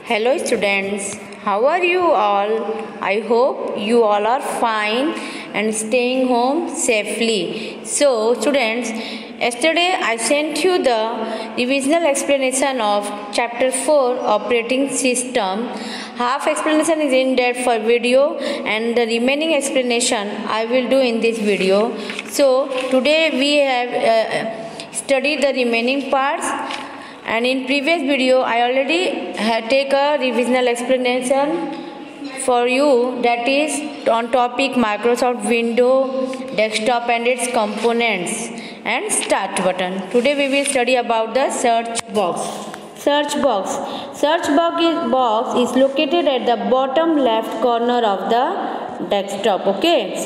Hello students, how are you all? I hope you all are fine and staying home safely. So students, yesterday I sent you the revisional explanation of chapter 4 operating system. Half explanation is in that for video and the remaining explanation I will do in this video. So today we have studied the remaining parts. And in previous video I already take a revisional explanation for you, that is on topic Microsoft Windows desktop and its components and start button. Today we will study about the search box. Search box is located at the bottom left corner of the desktop. Okay,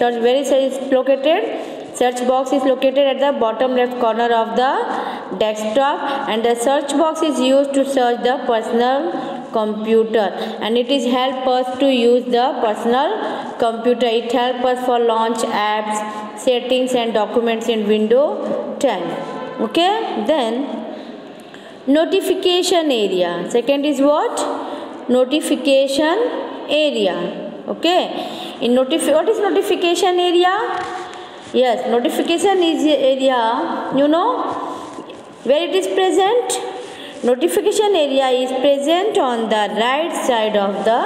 search box is located at the bottom left corner of the desktop, and the search box is used to search the personal computer, and it is help us to use the personal computer. It help us for launch apps, settings and documents in Windows 10. Okay, then notification area. Second is what? Notification area. Okay, what is notification area? Yes, notification is area, you know where it is present. Notification area is present on the right side of the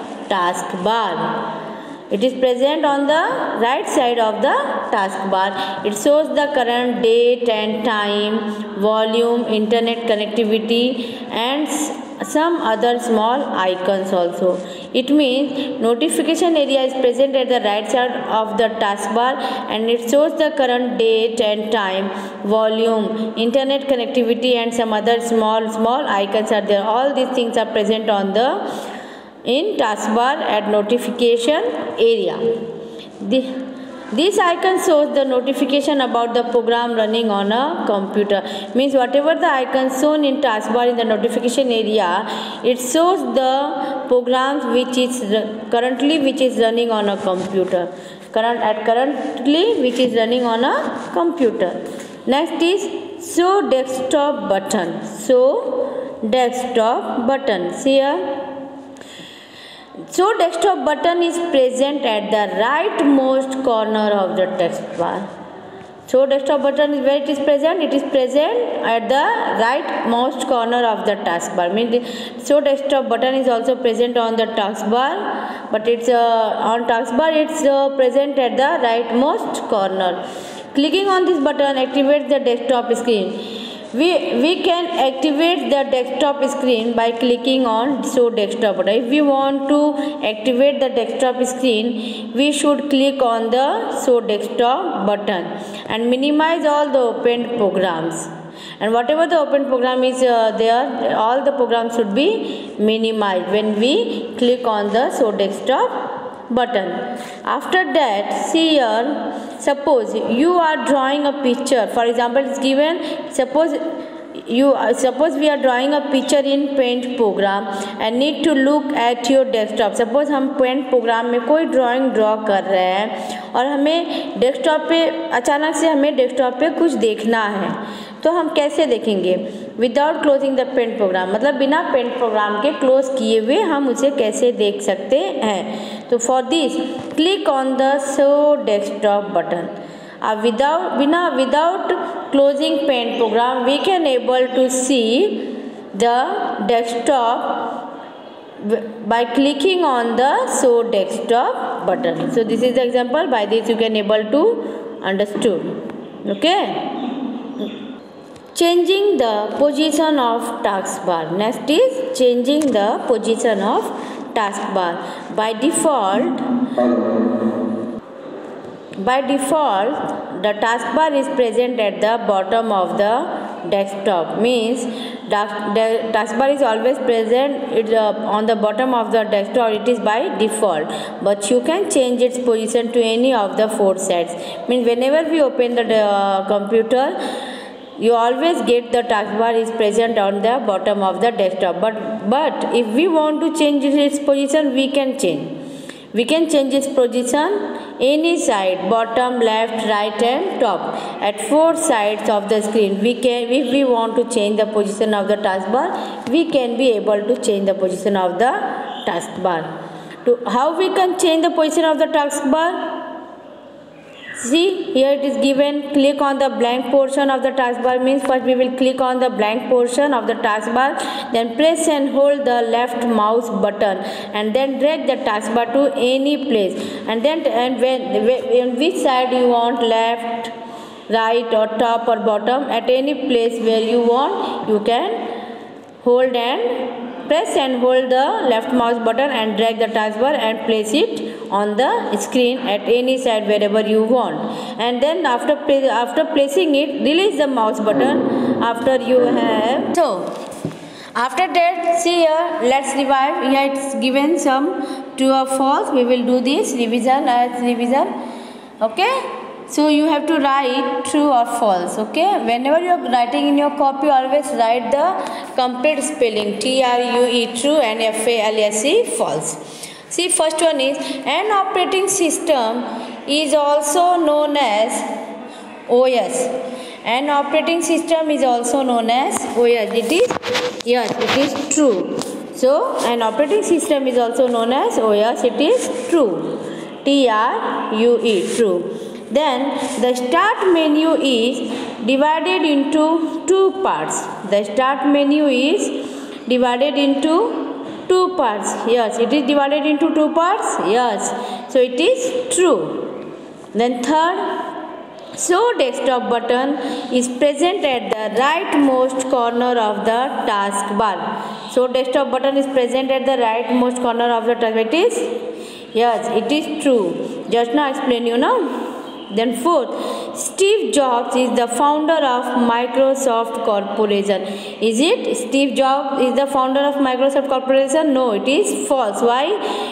taskbar. It is present on the right side of the taskbar. It shows the current date and time, volume, internet connectivity and some other small icons also. It means notification area is present at the right side of the taskbar and it shows the current date and time, volume, internet connectivity and some other small icons are there. All these things are present on the in taskbar at notification area. This icon shows the notification about the program running on a computer. Means whatever the icon shown in taskbar in the notification area, it shows the programs which is running on a computer. Currently which is running on a computer. Next is show desktop button. Show desktop button. See here. Show desktop button is present at the rightmost corner of the taskbar. Show desktop button is where it is present. It is present at the rightmost corner of the taskbar. Means show desktop button is also present on the taskbar, but it's on taskbar it's present at the rightmost corner. Clicking on this button activates the desktop screen. We can activate the desktop screen by clicking on show desktop button. If we want to activate the desktop screen, we should click on the show desktop button and minimize all the opened programs. And whatever the open program is there, all the programs should be minimized when we click on the show desktop button. After that, see here, suppose you are drawing a picture. For example, it's given, suppose we are drawing a picture in paint program and need to look at your desktop. Suppose हम paint program में कोई drawing draw कर रहे हैं और हमें desktop पे अचानक से हमें डेस्कटॉप पे कुछ देखना है, तो हम कैसे देखेंगे? Without closing the paint program, मतलब बिना पेंट प्रोग्राम के क्लोज किए हुए हम उसे कैसे देख सकते हैं? तो for this click on the show desktop button. Without closing paint program, we can able to see the desktop by clicking on the show desktop button. So this is the example. By this you can able to understood. Okay. Changing the position of taskbar. Next is changing the position of taskbar. By default, the taskbar is present at the bottom of the desktop. Means the taskbar is always present on the bottom of the desktop. It is by default, but you can change its position to any of the four sides. Means whenever we open the computer, you always get the taskbar is present on the bottom of the desktop. But if we want to change its position, we can change. We can change its position any side, bottom, left, right and top. At 4 sides of the screen, if we want to change the position of the taskbar, we can be able to change the position of the taskbar. How we can change the position of the taskbar? See, here it is given, click on the blank portion of the taskbar, means first we will click on the blank portion of the taskbar, then press and hold the left mouse button and then drag the taskbar to any place, and when which side you want, left, right or top or bottom, at any place where you want, you can hold and press and hold the left mouse button and drag the taskbar and place it on the screen at any side wherever you want. And then after placing it, release the mouse button after you have. So after that, see here, let's revive. Here it's given some true or false. We will do this revision as revision. Okay. So you have to write true or false. Okay. Whenever you are writing in your copy, always write the complete spelling, TRUE true and FALSE false. See, first one is, an operating system is also known as OS. An operating system is also known as OS. It is true. So an operating system is also known as OS. It is true. TRUE true. Then the start menu is divided into 2 parts. The start menu is divided into 2 parts. Yes, it is divided into 2 parts. Yes, so it is true. Then third, show desktop button is present at the rightmost corner of the taskbar. So desktop button is present at the rightmost corner of the taskbar. It is, yes, it is true. Just now I explain you now. Then fourth, Steve Jobs is the founder of Microsoft Corporation. Is it Steve Jobs is the founder of Microsoft Corporation? No, it is false. Why?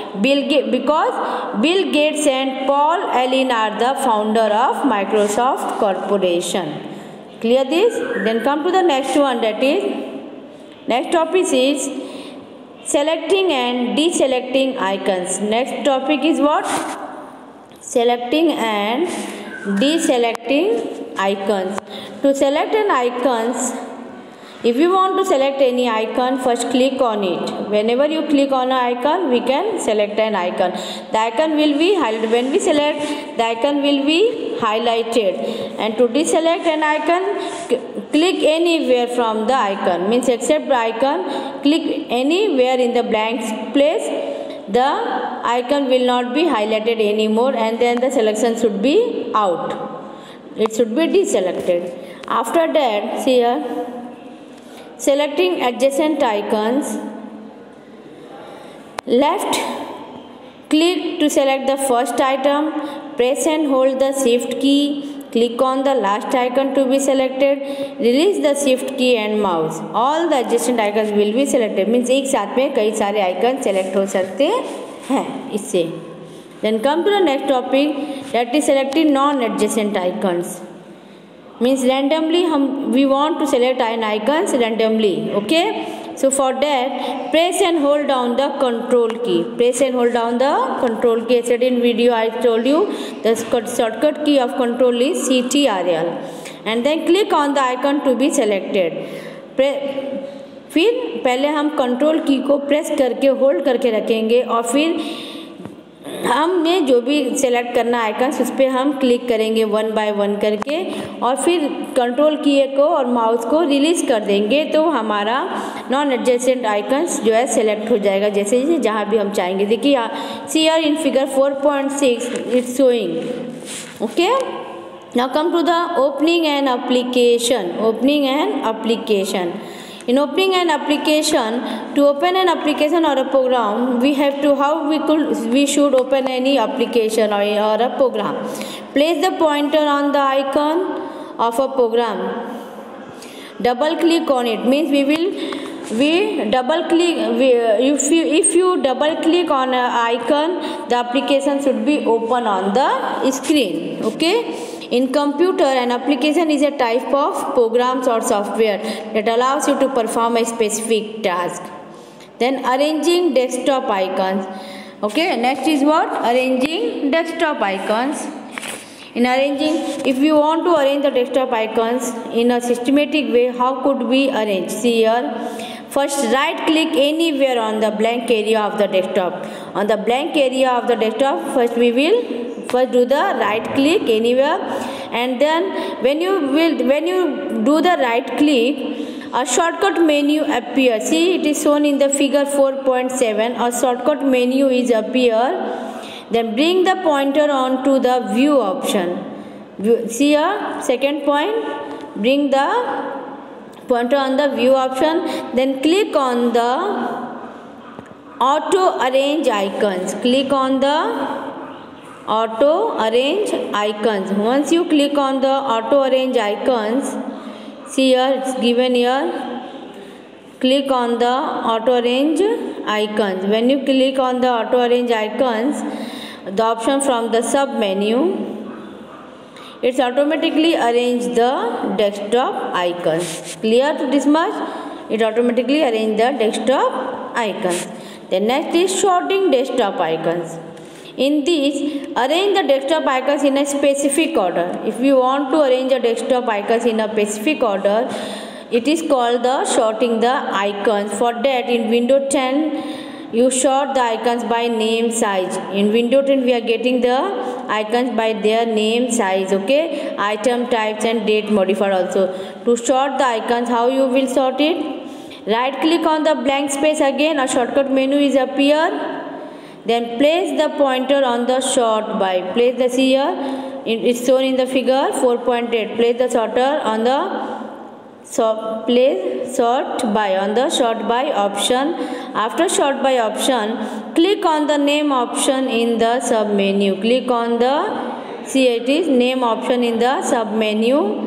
Because Bill Gates and Paul Allen are the founder of Microsoft Corporation. Clear this? Then come to the next one, that is, next topic is selecting and deselecting icons. Next topic is what? Selecting and deselecting icons. To select an icons, if you want to select any icon, first click on it. Whenever you click on an icon, we can select an icon. The icon will be highlighted. When we select, the icon will be highlighted. And to deselect an icon, click anywhere from the icon. Means except the icon, click anywhere in the blank place. The icon will not be highlighted anymore, and then the selection should be out. It should be deselected. After that, see here, selecting adjacent icons. Left click to select the first item, press and hold the shift key. Click on the last icon to be selected. Release the shift key and mouse. All the adjacent icons will be selected. Means एक साथ में कई सारे icons select हो सकते हैं इससे. Then come to the next topic, that is selecting non-adjacent icons. Means randomly we want to select an icons randomly. Okay. So for that, press and hold down the control key. Press and hold down the control key. Yesterday in video I told you the shortcut key of control is CTRL. And then click on the icon to be selected. फिर पहले हम control की को press करके hold करके रखेंगे और फिर हमने जो भी सेलेक्ट करना आइकन्स उस पर हम क्लिक करेंगे 1 बाय 1 करके और फिर कंट्रोल की को और माउस को रिलीज कर देंगे तो हमारा नॉन एडजेसेंट आइकन्स जो है सेलेक्ट हो जाएगा जैसे जहाँ भी हम चाहेंगे. देखिए see are in figure 4.6 it's showing. Okay, now come to the opening and application. Opening and application. In opening an application, to open an application or a program, we have to we should open any application or a program. Place the pointer on the icon of a program. Double click on it means if you double click on an icon, the application should be open on the screen. Okay. In computer, an application is a type of programs or software that allows you to perform a specific task. Then arranging desktop icons. Okay, next is what? Arranging desktop icons. In arranging, if we want to arrange the desktop icons in a systematic way, how could we arrange? See here. First, right click anywhere on the blank area of the desktop. On the blank area of the desktop, first we will do the right click anywhere, and then when you do the right click, a shortcut menu appears. See, it is shown in the figure 4.7. A shortcut menu is appear. Then bring the pointer on to the view option. See here, second point, bring the pointer on the view option. Then click on the auto arrange icons. Click on the auto arrange icons. Once you click on the auto arrange icons, see here, it's given here. Click on the auto arrange icons. When you click on the auto arrange icons, the option from the sub menu, it's automatically arrange the desktop icons. Clear to this much? It automatically arrange the desktop icons. The next is sorting desktop icons. In this, arrange the desktop icons in a specific order. If you want to arrange the desktop icons in a specific order, it is called the sorting the icons. For that, in Windows 10, you sort the icons by name size. In Windows 10, we are getting the icons by their name size. Okay, item types and date modifier also. To sort the icons, how you will sort it? Right click on the blank space again. A shortcut menu is appear. Then place the pointer on the sort by. Place the, see here, it's shown in the figure 4.8. Place the sorter on the place sort by on the sort by option. After sort by option, click on the name option in the sub menu. Click on the, see, it is name option in the sub menu.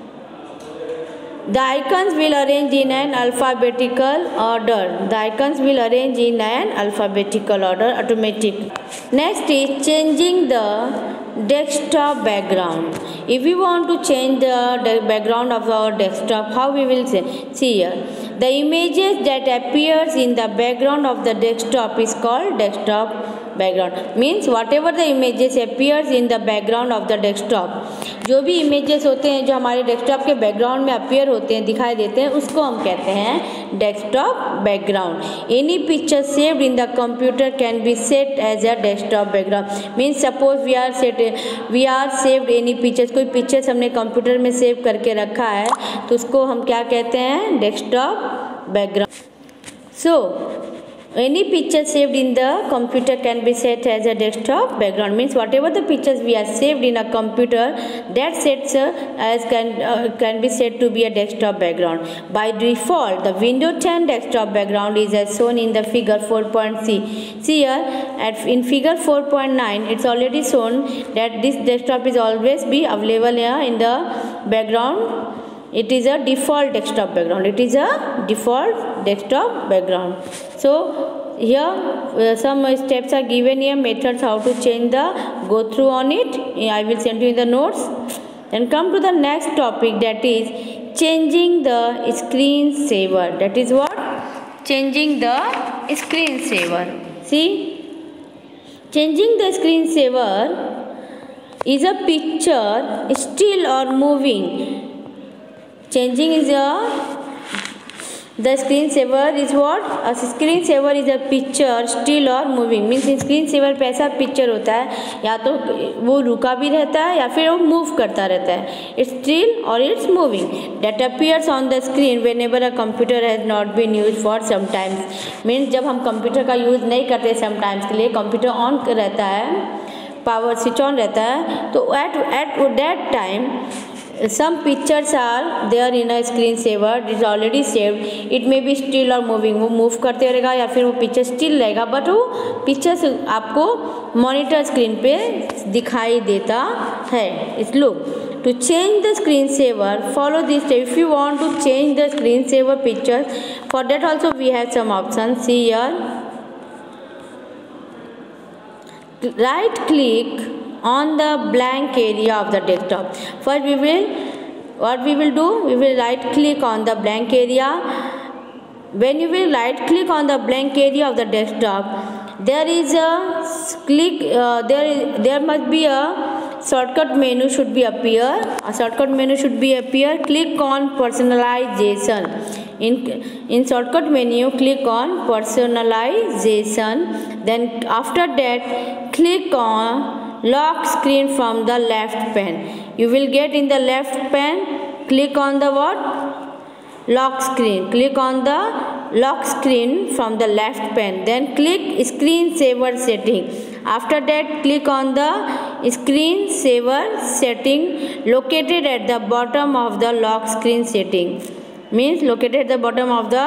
The icons will arrange in an alphabetical order. The icons will arrange in an alphabetical order, automatic. Next is changing the desktop background. If we want to change the background of our desktop, how we will see here? The images that appears in the background of the desktop is called desktop background. Means whatever the images appears in the background of the desktop, जो भी images होते हैं जो हमारे desktop के background में appear होते हैं, दिखाई देते हैं, उसको हम कहते हैं desktop background. Any picture saved in the computer can be set as a desktop background. Means suppose we are saved any pictures, कोई pictures हमने computer में save करके रखा है, तो उसको हम क्या कहते हैं? desktop background. So any picture saved in the computer can be set as a desktop background. Means whatever the pictures we are saved in a computer, that sets as can be set to be a desktop background. By default, the Windows 10 desktop background is as shown in the figure 4.C. See here, in figure 4.9, it's already shown that this desktop is always be available here in the background. It is a default desktop background. It is a default desktop background. So here some steps are given here, methods how to change the, go through on it. I will send you in the notes. Then come to the next topic, that is changing the screensaver. That is what? Changing the screensaver. See, changing the screensaver is a picture still or moving. Changing is the screensaver is what? A screensaver is a picture still or moving. Means screensaver पे ऐसा picture होता है, या तो वो रुका भी रहता है या फिर वो move करता रहता है. It's still or it's moving. That appears on the screen whenever a computer has not been used for some times. Means जब हम computer का use नहीं करते sometimes के लिए, computer on रहता है, power switch on रहता है, तो at that time some pictures are there in a screensaver. It is already saved. It may be still or moving. वो move करते रहेगा या फिर वो picture still रहेगा, but वो pictures आपको monitor screen पे दिखाई देता है. It's look. To change the screensaver, follow this step. If you want to change the screensaver pictures, for that also we have some options. See here. Right click on the blank area of the desktop. First what we will do, we will right click on the blank area. When you will right click on the blank area of the desktop, there is a click, there must be a shortcut menu should be appear. A shortcut menu should be appear. Click on personalization. In shortcut menu, click on personalization. Then after that, click on lock screen from the left pane. You will get in the left pane. Click on the what? Lock screen. Click on the lock screen from the left pane. Then click screensaver setting. After that, click on the screensaver setting located at the bottom of the lock screen setting. Means located at the bottom of the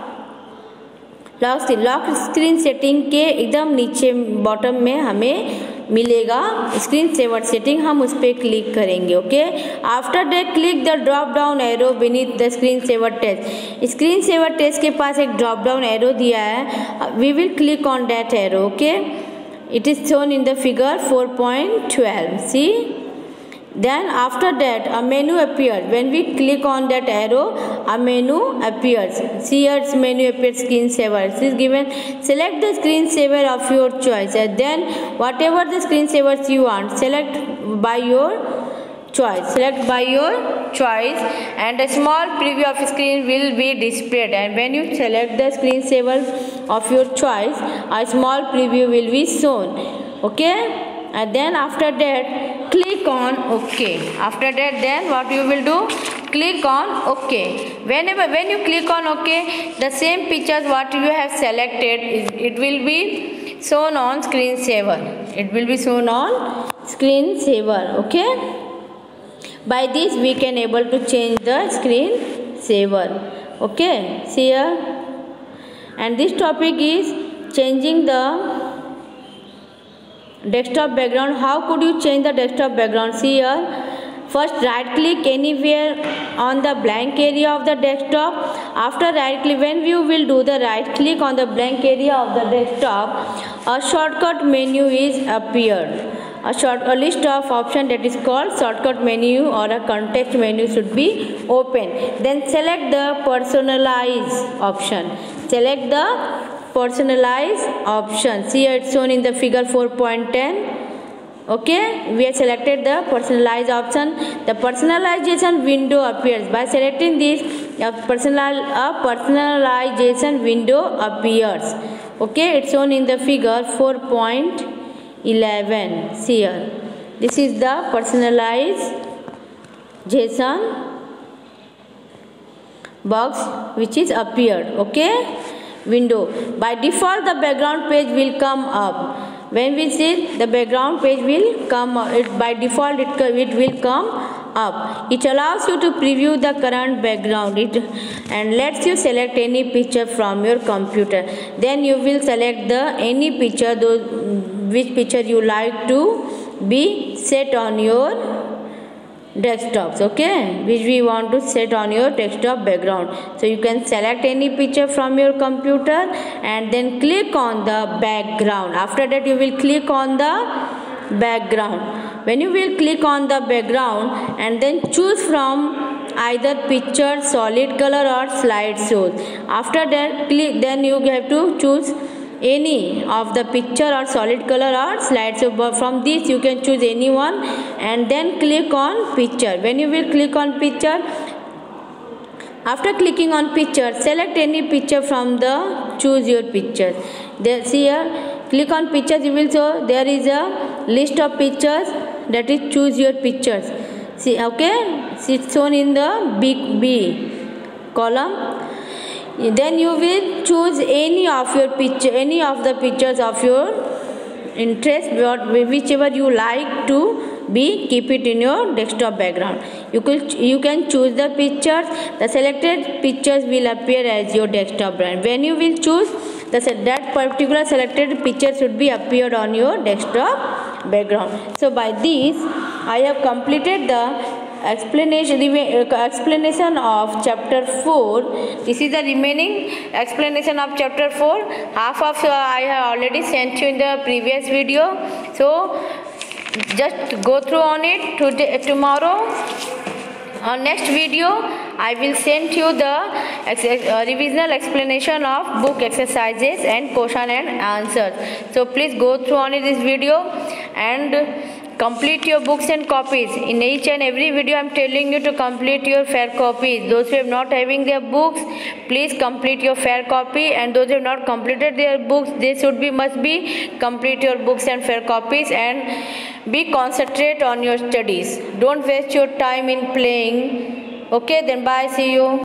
lock screen setting के एकदम नीचे bottom में हमें मिलेगा screen saver setting. हम उस पर click करेंगे. Okay, after that click the drop down arrow beneath the screen saver test. Screen saver test के पास एक ड्रॉप डाउन एरो दिया है. We will click on that arrow. Okay, it is shown in the figure 4.12. See, then after that a menu appears. When we click on that arrow, a menu appears. See, here menu appears, screensaver. It is given select the screensaver of your choice, and then whatever the screensavers you want, select by your choice, and a small preview of screen will be displayed. And when you select the screensaver of your choice, a small preview will be shown. Okay, and then after that click on OK. After that, then what you will do, click on OK. When you click on OK, the same pictures what you have selected it will be shown on screensaver. Okay, by this we can able to change the screensaver. Okay, see here, and this topic is changing the desktop background. How could you change the desktop background? See here, first right click anywhere on the blank area of the desktop. After right click, when you will do the right click on the blank area of the desktop, a shortcut menu is appeared. A list of options that is called shortcut menu or a context menu should be open. Then select the personalize option. See, it's shown in the figure 4.10. Okay, we have selected the personalize option. The personalization window appears. By selecting this, a personalization window appears. Okay, it's shown in the figure 4.11. See here, this is the personalization box which is appeared. Okay, window. By default, the background page will come up. When we see the background page will come up, by default it will come up. It allows you to preview the current background and lets you select any picture from your computer. Then you will select the any picture, which picture you like to be set on your desktops. Okay, which we want to set on your desktop background. So you can select any picture from your computer and then click on the background. After that, you will click on the background. When you will click on the background and then choose from either picture, solid color or slideshows. After that, then you have to choose any of the picture or solid color or slideshow. But from this you can choose any one and then click on picture. When you will click on picture, after clicking on picture, select any picture from the choose your picture. There, see here, click on pictures, you will show there is a list of pictures, that is choose your pictures. See, okay, it's shown in the big B column. Then you will choose any of the pictures of your interest, whichever you like to be, keep it in your desktop background. You can choose the pictures. The selected pictures will appear as your desktop background. When you will choose that particular selected picture should be appeared on your desktop background. So by this I have completed the explanation of chapter 4. This is the remaining explanation of chapter 4. Half of I have already sent you in the previous video. So just go through on it tomorrow. on next video I will send you the revisional explanation of book exercises and question and answers. So please go through only this video and complete your books and copies. In each and every video I am telling you to complete your fair copies. Those who have not having their books, please complete your fair copy, and those who have not completed their books, they must be complete your books and fair copies and be concentrate on your studies. Don't waste your time in playing. Okay, then bye, see you.